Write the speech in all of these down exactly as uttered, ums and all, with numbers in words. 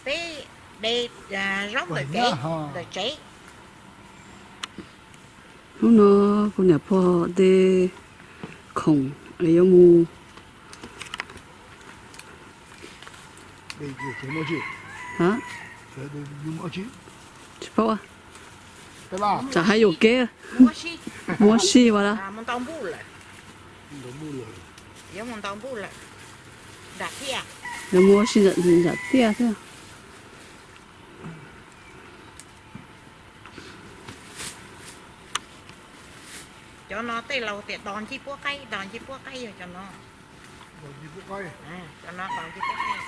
bé để rong rồi cái rồi chế lúc nó cũng nhập po để khổng ấy yêu mu đây cái mua chứ hả cái đây mua chứ chỉ po à cái là chả hay有cái mua xí mua xí vào đó à muốn tông bù lại nó mua rồi giống muốn tông bù lại đặt kia rồi mua xí giật giật tia thế cho nó tới lâu thì đòn chi búa cây đòn chi búa cây rồi cho nó rồi đi bút coi à cho nó đòn chi búa cây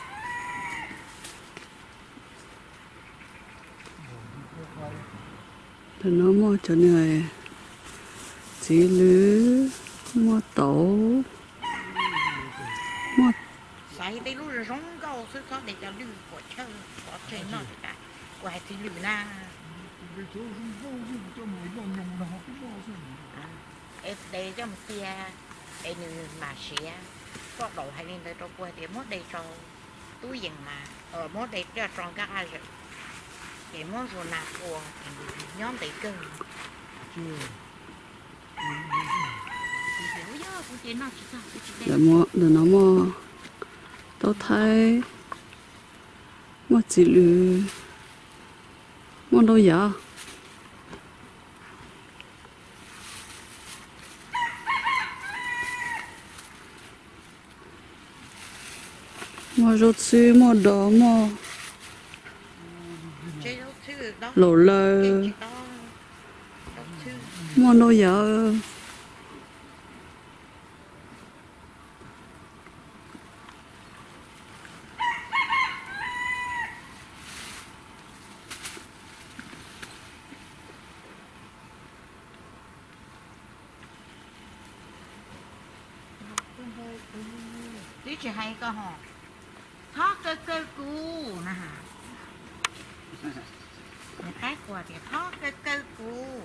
thì nó mua cho người chỉ lứa mua tàu mua sai tới lúc rồi rong câu sức khó để cho lư của chơi có chơi nó thì cả quay thì lư na cái chỗ không vô dùng cho mấy nó nhung nó cũng vô rồi em đây cho một tia đây như mà xía có đầu hay lên tới trong quê thì mốt đây cho túi dừng mà ở mốt đây cho trong các ai rồi thì mốt rồi nạp của nhóm tỷ cưng chưa để mua để nó mua tao thấy mua chỉ lứa mua đâu vậy mua rốt xứ mua đồ mua lẩu lơ mua đâu vậy tí chỉ hay cơ hả thoát cơ cơ cu nè người khác qua thì thoát cơ cơ cu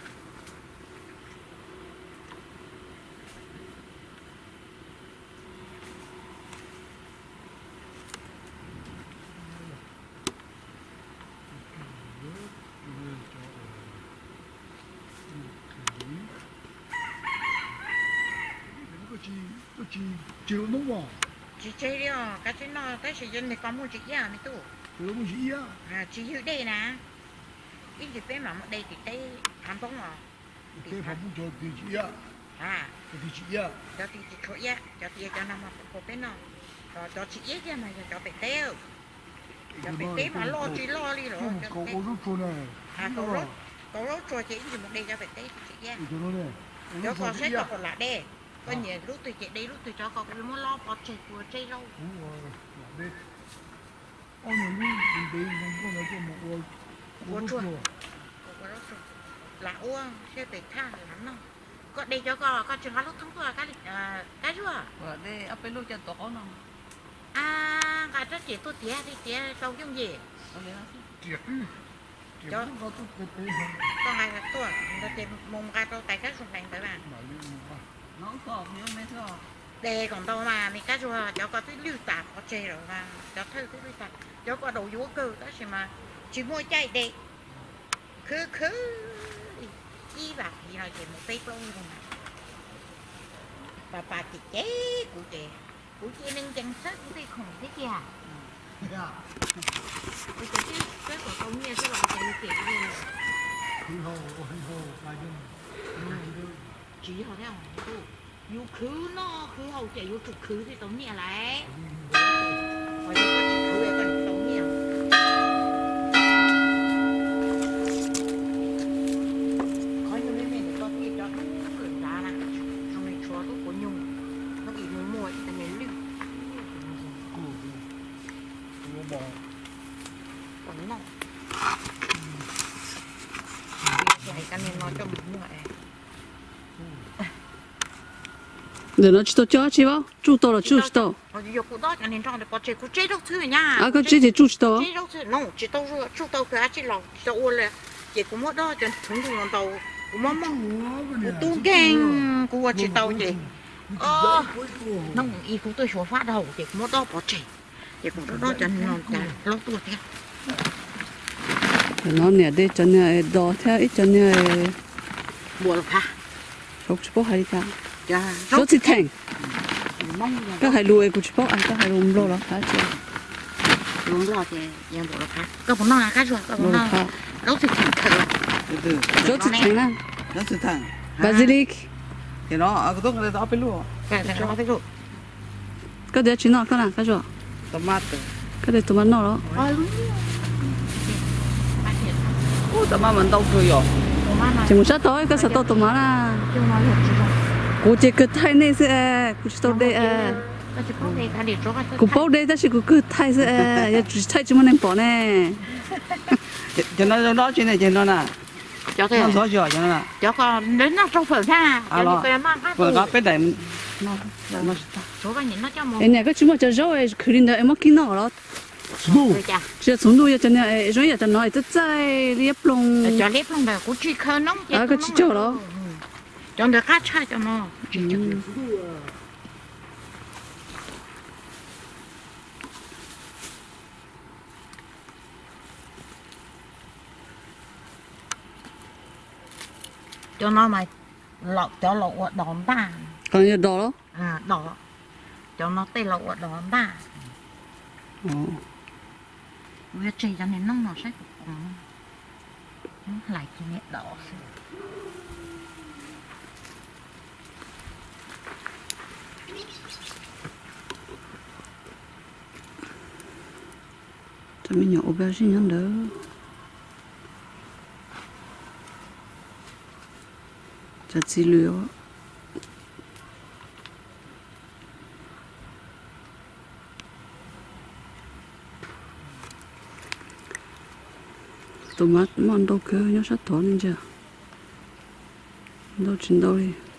chị chịu đúng không? Chị chơi đi à, cái chuyện nó cái sự dân này có mua chị à mấy tu. Chịu mua chị á? À chị hiểu đây nè. Cái gì bé mà đây thì đây tham bóng à. Cái phòng cho thì chị á. À. Thì chị á. Cho thì chị thôi á, cho thì cho năm mà có bé nó. Cho cho chị ấy chứ mà cho bé teo. Cho bé teo mà lo chị lo đi rồi. Cậu có rút cho này. À cậu rút. Cậu rút cho chị gì một đây cho bé teo chị á. Cho nó này. Cho con sẽ cho còn lại đây. Có nhiều lúc tôi chạy đây lúc tôi cho con cái muốn lo bỏ chạy của chạy lâu. Đúng rồi, là đây. Ông này đi đi đi con nói cho một người. Có chua. Có rốt chua. Là uông sẽ phải tha lắm đâu. Có đây cho con con chừng lúc thắng qua cái cái chua. Và đây ấp bên lúc cho tổ nó. À, cái đó chỉ tôi tía đi tía câu chung gì? Triệt. Cho con hai cái tuổi nó tìm mông cái tôi tại các sùng thành tới bạn. Nó sọp như mấy sọp. Đây còn đâu mà mình cái chua cho có cái lưu tạp có chê rồi mà cho thư cái lưu tạp cho có đầu vú cơ đó thì mà chỉ mua chạy đi cứ cứ đi vào thì nói chuyện một tí luôn rồi mà bà bà chị chế của chị của chị nâng chân sớt của chị khủng thế kìa của chị chứ cái của công nghe cái lòng chạy kiểu gì Hư hồ, hư hồ, là dân. Chỉ họ thấy không? Dù khứ nó, khứ hầu chạy vô cực khứ thì tống nhẹ lại. Và dù có chỉ khứ còn tống nhẹ. Có nhiều mấy mình có kịp đó đúng gửi ra nè. Trong này chúa tôi có nhung. Nó bị mùi mùi thì mình lưu. Nó bò. Còn nó nào. Vậy cái này nói cho mình như vậy. để nó cho cho chị bao chú to là chú to ờ giờ cụ đó cho nên trong để có chế cụ chế đâu thứ nha à cái chị thì chú to chế đâu thứ nó chỉ đâu rồi chú đâu cái chỉ lòng cho ô là chỉ cũng mất đó cho chúng tôi làm tàu cũng mất mất cụ tu keng cụ chỉ tàu gì ờ nó ý cũng tôi số phát đầu chỉ cũng mất đó bỏ chế chỉ cũng đó cho nó chả lâu tuổi thế nó nè đây cho nè đỏ theo ít cho nè bùa là pha số chục bao hay ta cha số chỉ thành mong cái hai lùi của chục bao ăn cái hai lùi lô đó phải chưa luôn lo thìยังบวกราคาก็ผมนอนก็ช่วยก็ผม lô นอน đó แล้วสิถึงเธอ từ từ số chỉ thành á nó sự thẳng basilic thì nó ở cái tốt này đó bên luôn แต่แต่เราไม่รู้ cái đấy chỉ nó cái nào cái rồi tomato cái đấy tụi mình nó đó อ๋อรู้มาเห็น ô tomato mình đâu cười rồi ผมมาหน่อย chỉ một sát tối cái sát tối tụi mình à จึงมาหลุดจิ๋ว cô chỉ cứ thay này sẽ cô chỉ tối đây à ก็จะพูดเองค่ะเด็กรู้ก็จะ cô bao đây ta chỉ cô cứ thay sẽ à chỉ thay chúng mình nên bỏ nè cho nó đó chuyện này chuyện nó nè เจ้าเธอ nó xóa rồi cho nó nè เจ้าก็เล่นนักจงเผินท่าเจ้านี่ก็ยังมากค่ะ vừa có bên này nó nó รู้ก็เห็นนักเจ้ามอง em này cái chúng mình cho rau ấy khởi đầu em mất kinh nó đó เลยจ้ะ chỉ从头要真的容易的nói这在裂窿จะเล็บลงแบบกูชี้เคยน้อง à cái chỉ cho đó จนเด็กข้าชายจะมอง cho nó mà lọc cho lọc ở đòn ta còn nhiều đó đó à đỏ cho nó tê lọc ở đòn ta Ồ. việc chỉ cho nên nó nó sẽ cũng lại cái nhẹ đỏ cho mình nhỏ bé xin nhắn đỡ cho chi lừa tụi mắt món đâu cơ nhớ sát thốn lên chưa đâu chín đâu đi